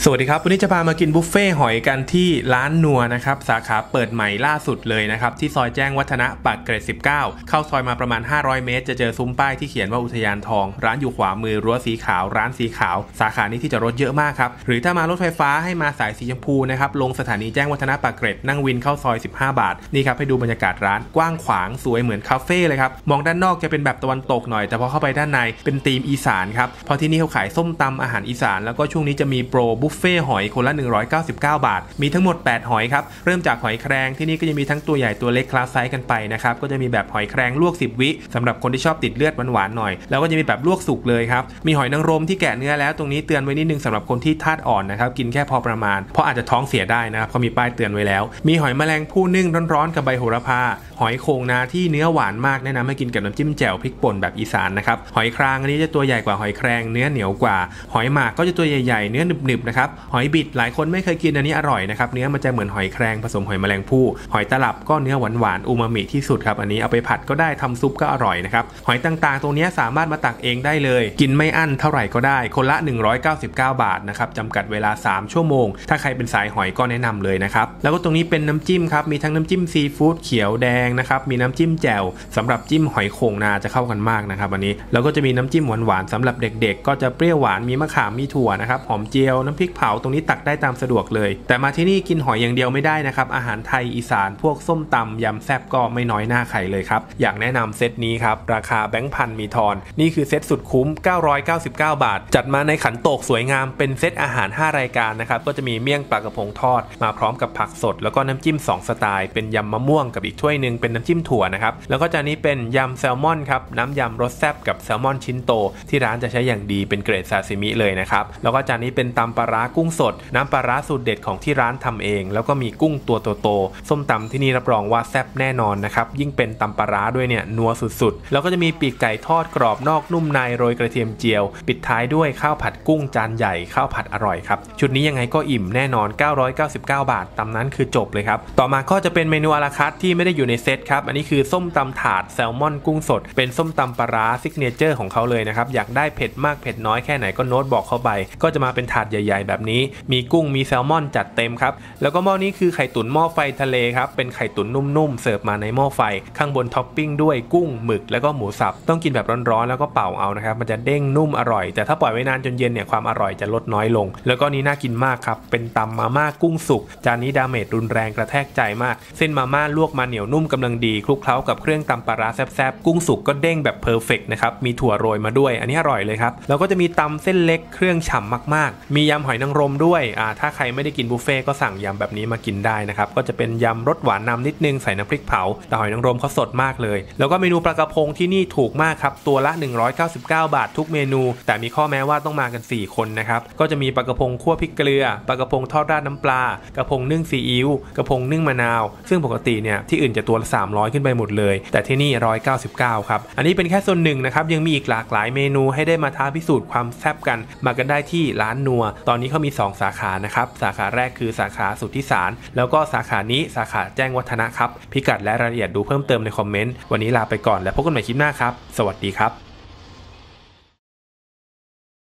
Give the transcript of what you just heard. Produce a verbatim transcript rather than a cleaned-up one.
สวัสดีครับวันนี้จะพามากินบุฟเฟ่หอยกันที่ร้านนัวนะครับสาขาเปิดใหม่ล่าสุดเลยนะครับที่ซอยแจ้งวัฒนะปากเกร็ดสิบเก้าเข้าซอยมาประมาณห้าร้อยเมตรจะเจอซุ้มป้ายที่เขียนว่าอุทยานทองร้านอยู่ขวามือรั้วสีขาวร้านสีขาวสาขานี้ที่จอดรถเยอะมากครับหรือถ้ามารถไฟฟ้าให้มาสายสีชมพูนะครับลงสถานีแจ้งวัฒนะปากเกร็ดนั่งวินเข้าซอยสิบห้าบาทนี่ครับให้ดูบรรยากาศร้านกว้างขวางสวยเหมือนคาเฟ่เลยครับมองด้านนอกจะเป็นแบบตะวันตกหน่อยแต่พอเข้าไปด้านในเป็นธีมอีสานครับเพราะที่นี่เขาขายส้มตำอาหารอีสานแล้วก็ช่วงนี้จะมีโปรบุฟเฟ่หอยคนละหนึ่งร้อยเก้าสิบเก้าบาทมีทั้งหมดแปดหอยครับเริ่มจากหอยแครงที่นี่ก็จะมีทั้งตัวใหญ่ตัวเล็กคลาสไซส์กันไปนะครับก็จะมีแบบหอยแครงลวกสิบวิสำหรับคนที่ชอบติดเลือดหวานๆหน่อยแล้วก็จะมีแบบลวกสุกเลยครับมีหอยนางรมที่แกะเนื้อแล้วตรงนี้เตือนไว้นิดนึงสำหรับคนที่ธาตุอ่อนนะครับกินแค่พอประมาณเพราะอาจจะท้องเสียได้นะครับเขามีป้ายเตือนไว้แล้วมีหอยแมลงภู่นึ่งร้อนๆกับใบโหระพาหอยโข่งนาที่เนื้อหวานมากแนะนำให้กินกับน้ำจิ้มแจ่วพริกป่นแบบอีสานนะครับหอยครางอันนี้จะตัวใหญ่กว่าหอยแครงเนื้อเหนียวกว่าหอยหมากก็จะตัวใหญ่ๆเนื้อหนึบๆนะครับหอยบิดหลายคนไม่เคยกินอันนี้อร่อยนะครับเนื้อมันจะเหมือนหอยแครงผสมหอยแมลงภู่หอยตลับก็เนื้อหวานๆอูมามิที่สุดครับอันนี้เอาไปผัดก็ได้ทำซุปก็อร่อยนะครับหอยต่างๆตรงนี้สามารถมาตักเองได้เลยกินไม่อั้นเท่าไหร่ก็ได้คนละหนึ่งร้อยเก้าสิบเก้าบาทนะครับจำกัดเวลาสามชั่วโมงถ้าใครเป็นสายหอยก็แนะนำเลยนะครับแล้วก็ตรงนี้เป็นน้ำจิ้มครับมีทั้งน้ำจิ้มซีฟู้ดเขียวแดงนะครับมีน้ำจิ้มแจ่วสำหรับจิ้มหอยโข่งนาจะเข้ากันมากนะครับอันนี้แล้วก็จะมีน้ำจิ้มหวานๆสำหรับเด็กๆก็จะเปรี้ยวหวานมีมะขามมีถั่วนะครับหอมเจียวน้ำพริกเผาตรงนี้ตักได้ตามสะดวกเลยแต่มาที่นี่กินหอยอย่างเดียวไม่ได้นะครับอาหารไทยอีสานพวกส้มตำยำแซ่บก็ไม่น้อยหน้าใครเลยครับอยากแนะนำเซตนี้ครับราคาแบงค์พันมีทอนนี่คือเซตสุดคุ้มเก้าร้อยเก้าสิบเก้าบาทจัดมาในขันโตกสวยงามเป็นเซตอาหารห้ารายการนะครับก็จะมีเมี่ยงปลากระพงทอดมาพร้อมกับผักสดแล้วก็น้ำจิ้มสองสไตล์เป็นยำมะม่วงกับอีกถ้วยนึงเป็นน้ำจิ้มถั่วนะครับแล้วก็จานนี้เป็นยำแซลมอนครับน้ำยำรสแซ่บกับแซลมอนชิ้นโตที่ร้านจะใช้อย่างดีเป็นเกรดซาซิมิเลยนะครับแล้วก็จานนี้เป็นตำปลาร้ากุ้งสดน้ำปลาร้าสูตรเด็ดของที่ร้านทำเองแล้วก็มีกุ้งตัวโตๆส้มตำที่นี่รับรองว่าแซ่บแน่นอนนะครับยิ่งเป็นตำปลาร้าด้วยเนี่ยนัวสุดๆแล้วก็จะมีปีกไก่ทอดกรอบนอกนุ่มในโรยกระเทียมเจียวปิดท้ายด้วยข้าวผัดกุ้งจานใหญ่ข้าวผัดอร่อยครับชุดนี้ยังไงก็อิ่มแน่นอนเก้าร้อยเก้าสิบเก้าบาทตำนั้นคือจบเลยครับต่อมาก็จะเป็นเมนูอะลาคาร์ทที่ไม่ได้อยู่ในเซตครับอันนี้คือส้มตำถาดแซลมอนกุ้งสดเป็นส้มตำปลาร้าซิกเนเจอร์ของเขาเลยนะครับอยากได้เผ็ดมากเผ็ดน้อยแค่ไหนก็โน้ตบอกเข้าไปก็จะมาเป็นถาดใหญ่ๆแบบนี้มีกุ้งมีแซลมอนจัดเต็มครับแล้วก็หม้อนี้คือไข่ตุ๋นหม้อไฟทะเลครับเป็นไข่ตุ๋นนุ่มๆเสิร์ฟมาในหม้อไฟข้างบนท็อปปิ้งด้วยกุ้งหมึกแล้วก็หมูสับต้องกินแบบร้อนๆแล้วก็เป่าเอานะครับมันจะเด้งนุ่มอร่อยแต่ถ้าปล่อยไว้นานจนเย็นเนี่ยความอร่อยจะลดน้อยลงแล้วก็นี้น่ากินมากครับเป็นตำมาม่ากุ้งสุกจานนี้ดาเมจรุนแรงกระแทกใจมากเส้นมาม่าลวกมาเหนียวนุ่มกำลังดีคลุกเคล้ากับเครื่องตำปลาร้าแซ่บๆกุ้งสุกก็เด้งแบบเพอร์เฟกต์นะครับมีถั่วโรยมาด้วยอันนี้อร่อยเลยครับแล้วก็จะมีตำเส้นเล็กเครื่องฉ่ำมากๆมียำหอยนางรมด้วยอ่าถ้าใครไม่ได้กินบุฟเฟ่ก็สั่งยำแบบนี้มากินได้นะครับก็จะเป็นยำรสหวานนำนิดนึงใส่น้ำพริกเผาแต่หอยนางรมเขาสดมากเลยแล้วก็เมนูปลากระพงที่นี่ถูกมากครับตัวละหนึ่งร้อยเก้าสิบเก้าบาททุกเมนูแต่มีข้อแม้ว่าต้องมากันสี่คนนะครับก็จะมีปลากระพงคั่วพริกเกลือปลากระพงทอดราดน้ำปลากระพงนึ่งซีอิ๊วกระพงนึ่งมะนาวซึ่งปกติเนี่ยที่อื่นจะตัวละสามร้อยขึ้นไปหมดเลยแต่ที่นี่หนึ่งร้อยเก้าสิบเก้าครับอันนี้เป็นแค่ส่วนหนึ่งนะครับยังมีอีกหลากหลายเมนูให้ได้มาท้าพิสูจน์ความแซ่บกันมากันได้ที่ร้านนัวตอนนี้เขามีสองสาขานะครับสาขาแรกคือสาขาสุทธิสารแล้วก็สาขานี้สาขาแจ้งวัฒนะครับพิกัดและรายละเอียดดูเพิ่มเติมในคอมเมนต์วันนี้ลาไปก่อนแล้วพบกันใหม่คลิปหน้าครับสวัสดีครับ